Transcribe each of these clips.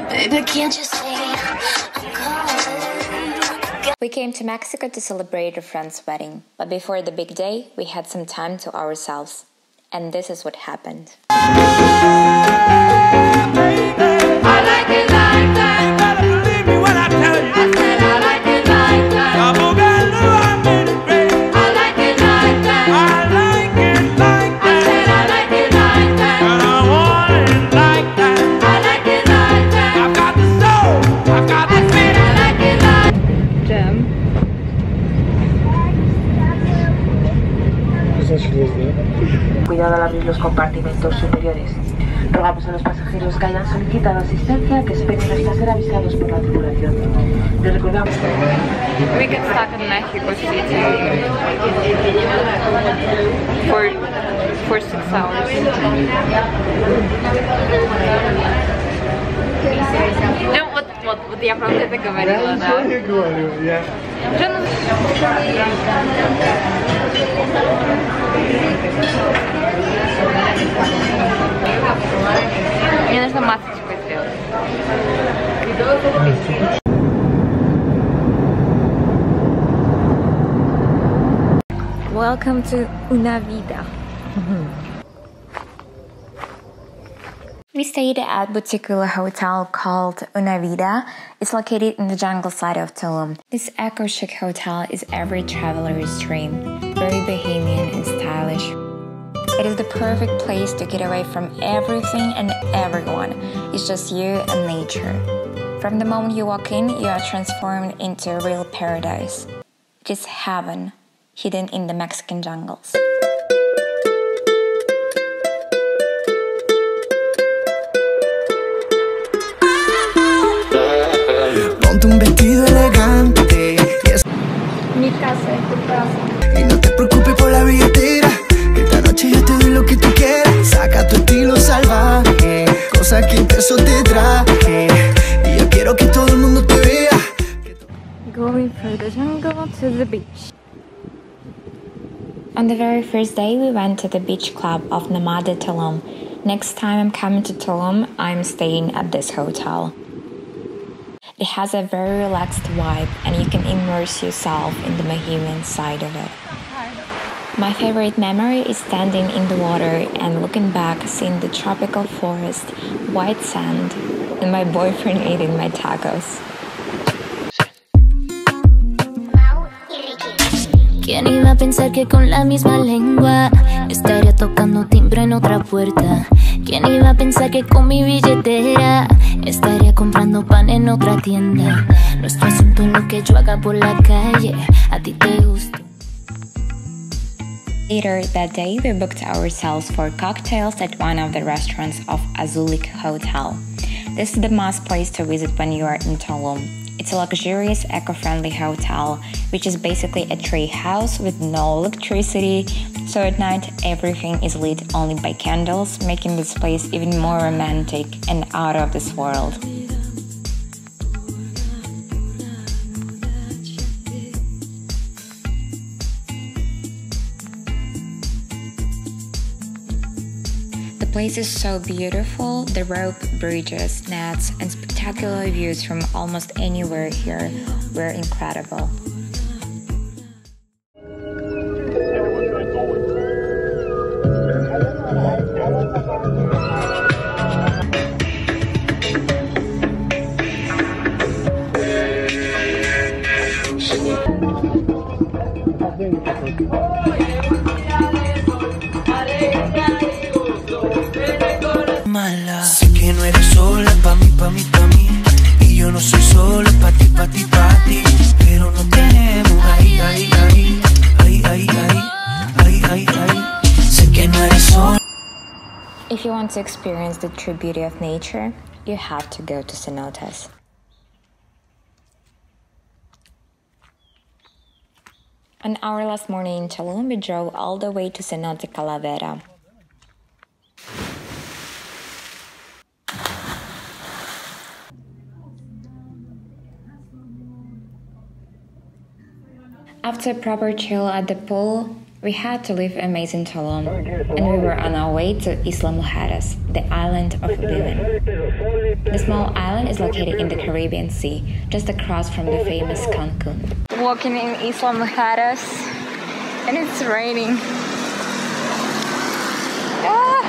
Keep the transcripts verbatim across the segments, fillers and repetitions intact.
Baby, can't you see I'm calling? We came to Mexico to celebrate a friend's wedding, but before the big day, we had some time to ourselves. And this is what happened. I like it like that. You better believe me when I tell you. I said I like it like that. I'm gonna know I made it great. I like it like that. I like it like I that. said I like it like that. And I want it like that. I like it like that. I've got the soul. I've got the I said I like it like Jam. Cuidado al abrir los compartimentos superiores. Rogamos a los pasajeros que hayan solicitado asistencia que esperen hasta ser avisados por la tripulación. Les recordamos que We get stuck in Mexico City for, for six hours. No, вот, вот, вот я правда это говорила, да? Я говорю, я. Мне нужно масочку сделать. Welcome to Una Vida. We stayed at a boutique hotel called Una Vida. It's located in the jungle side of Tulum. This eco-chic hotel is every traveler's dream, very bohemian and stylish. It is the perfect place to get away from everything and everyone. It's just you and nature. From the moment you walk in, you are transformed into a real paradise. It is heaven, hidden in the Mexican jungles. Ponte un vestido elegante y, es... Mi casa es tu casa. y no te preocupes por la billetera, que esta noche yo te doy lo que tú quieras. Saca tu estilo salvaje, cosa que peso te traje, y yo quiero que todo el mundo te vea. Going through the jungle to the beach. On the very first day, we went to the beach club of Namada Tulum. Next time I'm coming to Tulum, I'm staying at this hotel. It has a very relaxed vibe and you can immerse yourself in the bohemian side of it. My favorite memory is standing in the water and looking back, seeing the tropical forest, white sand, and my boyfriend eating my tacos. ¿Quién iba a pensar que con la misma lengua estaría tocando timbre en otra puerta? ¿Quién iba a pensar que con mi billetera estaría comprando pan en otra tienda? Nuestro asunto es lo que yo haga por la calle, a ti te gusta. Later that day, we booked ourselves for cocktails at one of the restaurants of Azulik Hotel. This is the must place to visit when you are in Tulum. It's a luxurious, eco-friendly hotel, which is basically a tree house with no electricity, so at night everything is lit only by candles, making this place even more romantic and out of this world. The place is so beautiful. The rope bridges, nets, and spectacular views from almost anywhere here were incredible. Sé que no eres sola pa' mí, pa' mí, pa' mí, y yo no soy solo pa' ti, pa' ti, pa' ti, pero no tenemos ahí, ahí, ahí, ahí, ahí, ahí, ahí, ahí, ahí. Sé que no eres sola. If you want to experience the true beauty of nature, you have to go to cenotes. On our last morning in Tulum, we drove all the way to Cenote Calavera. After a proper chill at the pool, We had to leave amazing Tulum, and we were on our way to Isla Mujeres, the island of living. The small island is located in the Caribbean Sea, just across from the famous Cancun. Walking in Isla Mujeres, and it's raining. Ah!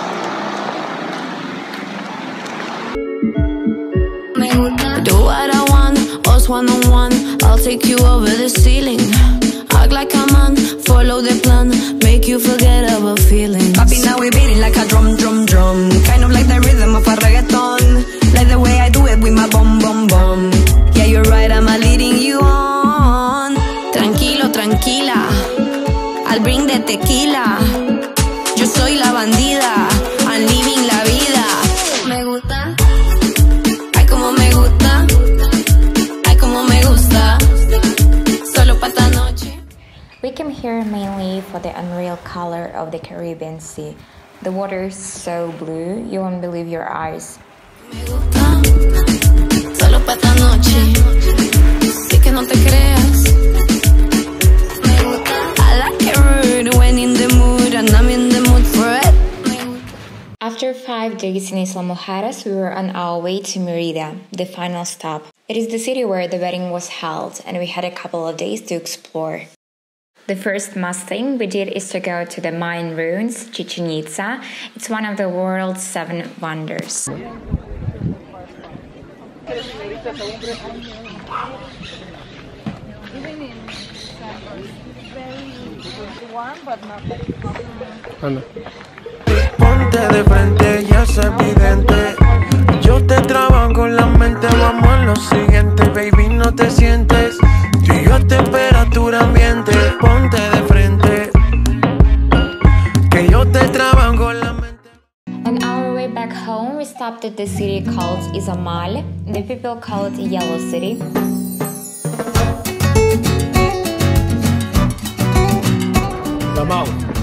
Do what I want, us one on one. I'll take you over the ceiling. Act like a man, follow the plan, make you forget about feelings. Papi, now we beating like a drum, drum, drum. Kind of like the rhythm of a reggaeton. Like the way I do it with my bum, bum, bum. Yeah, you're right, I'm leading you on. Tranquilo, tranquila, I'll bring the tequila. Yo soy la bandida, I'm living la vida. Me gusta, ay como me gusta, ay como me gusta. Solo pa' esta noche. We came here mainly for the unreal color of the Caribbean Sea. The water is so blue, you won't believe your eyes. Me gusta, solo pa' esta noche. Sí que no te creas. Me gusta. I like it rude when in the mood and I'm in the mood for it. After five days in Isla Mujeres, we were on our way to Merida, the final stop. It is the city where the wedding was held, and we had a couple of days to explore. The first must thing we did is to go to the Mayan ruins, Chichen Itza. It's one of the world's seven wonders. Ponte de frente, ya es evidente. Yo te trabajo en la mente, vamos a lo siguiente, baby, no te sientes. Tú y yo a temperatura ambiente. Ponte de frente, que yo te trabajo en la mente. On our way back home, we stopped at the city called Izamal. The people call it Yellow City. Jamal.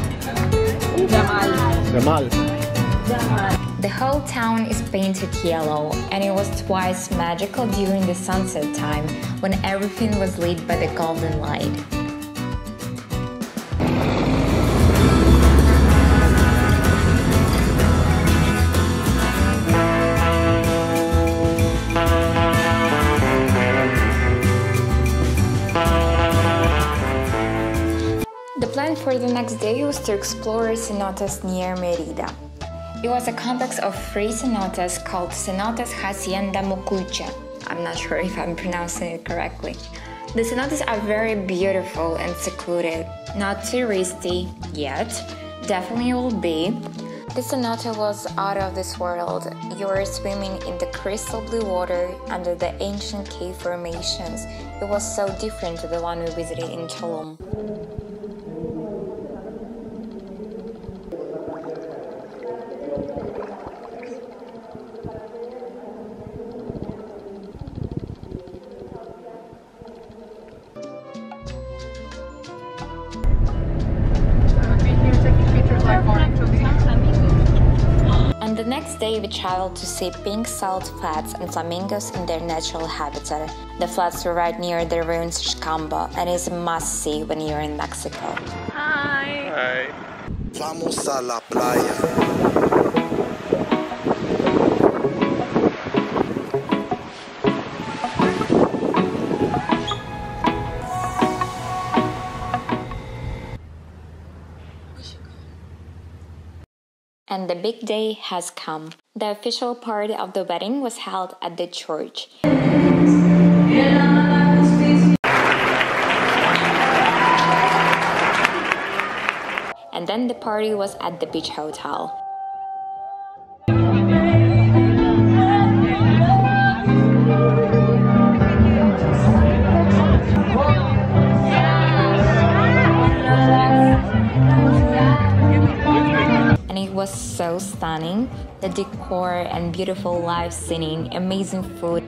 Jamal. The whole town is painted yellow, and it was twice magical during the sunset time, when everything was lit by the golden light. The plan for the next day was to explore cenotes near Merida. It was a complex of three cenotes called Cenotes Hacienda Mocucha. I'm not sure if I'm pronouncing it correctly. The cenotes are very beautiful and secluded, not touristy yet, definitely will be. The cenote was out of this world. You were swimming in the crystal blue water under the ancient cave formations. It was so different to the one we visited in Tulum. On the next day, we traveled to see pink salt flats and flamingos in their natural habitat. The flats were right near the ruins of Xcamba, and is a must-see when you're in Mexico. Hi. Hi. Vamos a la playa. And the big day has come. The official party of the wedding was held at the church. And then the party was at the beach hotel. And it was so stunning. The decor and beautiful live singing, amazing food.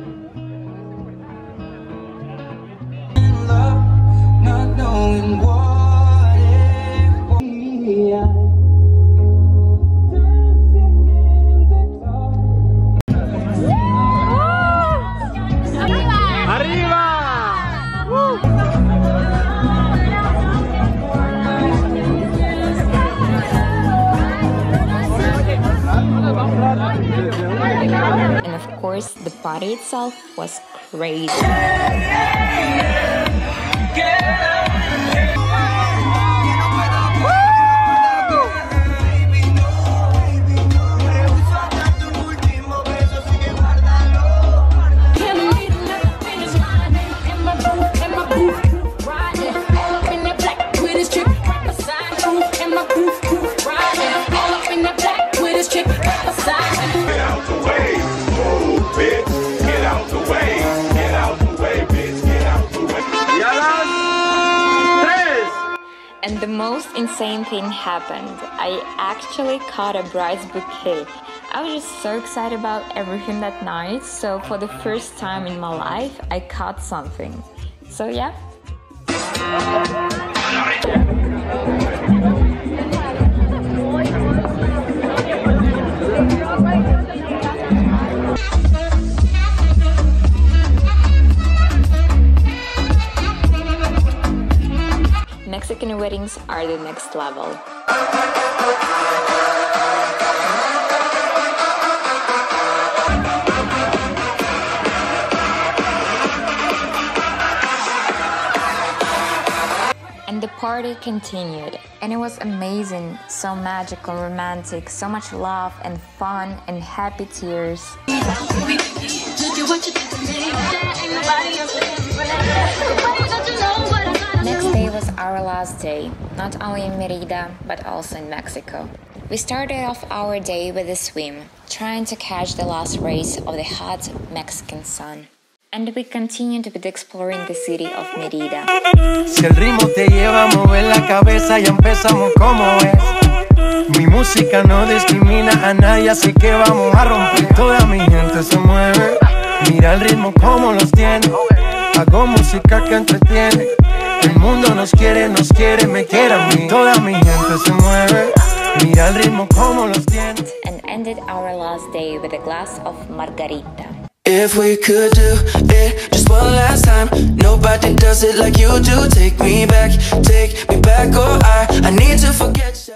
Not knowing what it was. ¡Arriba! course, the party itself was crazy. And the most insane thing happened. I actually caught a bride's bouquet. I was just so excited about everything that night, so for the first time in my life, I caught something. So yeah. Mexican weddings are the next level. And the party continued, and it was amazing, so magical, romantic, so much love and fun and happy tears. Next day was our last day, not only in Mérida, but also in Mexico. We started off our day with a swim, trying to catch the last rays of the hot Mexican sun. And we continued with exploring the city of Mérida. Si el ritmo te lleva a mover la cabeza, ya empezamos como es. Mi música no discrimina a nadie, así que vamos a romper. Toda mi gente se mueve, mira el ritmo como los tiene. Hago música que entretiene. El mundo nos quiere, nos quiere, me quiere a mí. Toda mi gente se mueve, mira el ritmo como los tiene. And ended our last day with a glass of margarita. If we could do it just one last time, nobody does it like you do. Take me back, take me back, oh I, I need to forget.